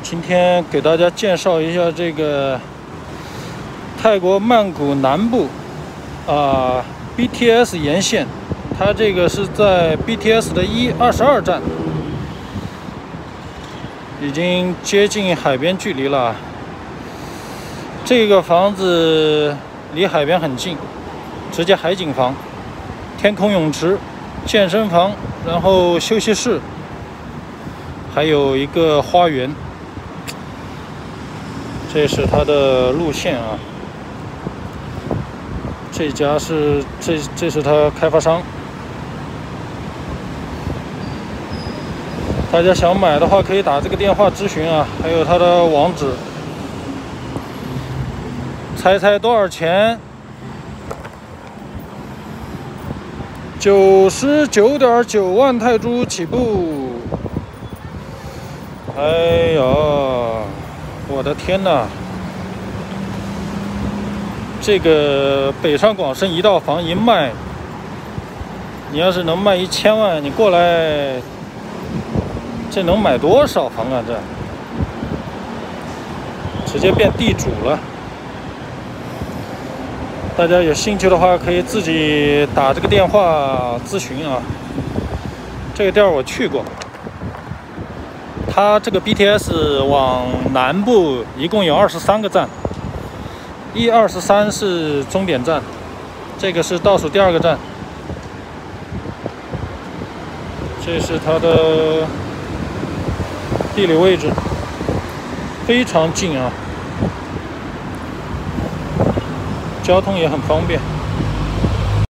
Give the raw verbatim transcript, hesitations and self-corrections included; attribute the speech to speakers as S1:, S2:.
S1: 今天给大家介绍一下这个泰国曼谷南部啊 B T S 沿线，它这个是在 B T S 的一二十二站，已经接近海边距离了。这个房子离海边很近，直接海景房，天空泳池、健身房，然后休息室，还有一个花园。这是它的路线啊。这家是这这是它开发商。大家想买的话，可以打这个电话咨询啊，还有它的网址。猜猜多少钱？九十九点九万泰铢起步。哎呀，我的天哪！这个北上广深一套房一卖，你要是能卖一千万，你过来，这能买多少房啊？这直接变地主了。大家有兴趣的话，可以自己打这个电话咨询啊。这个店我去过，它这个 B T S 往南部一共有二十三个站，一、二十三是终点站，这个是倒数第二个站。这是它的地理位置，非常近啊。交通也很方便。